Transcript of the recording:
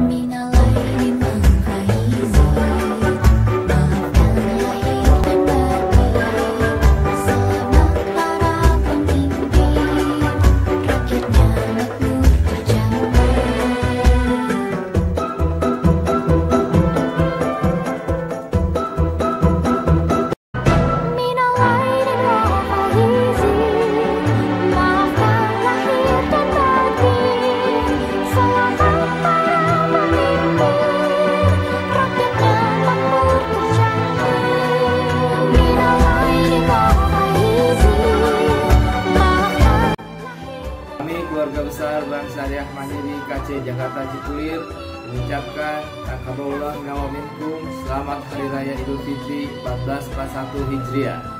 Minal aidin wal faizin, maafkan lahir dan batin. Selamat para pemimpin, rakyatnya makmur terjamin. Minal aidin wal faizin, maafkan lahir dan batin. Selamat para pemimpin, rakyatnya makmur terjamin. Minal aidin wal faizin, maafkan Kami keluarga besar Bank Syariah Mandiri KC Jakarta Cipulir mengucapkan Taqabbalallahu minna wa minkum, selamat Hari Raya Idul Fitri 1441 Hijriah.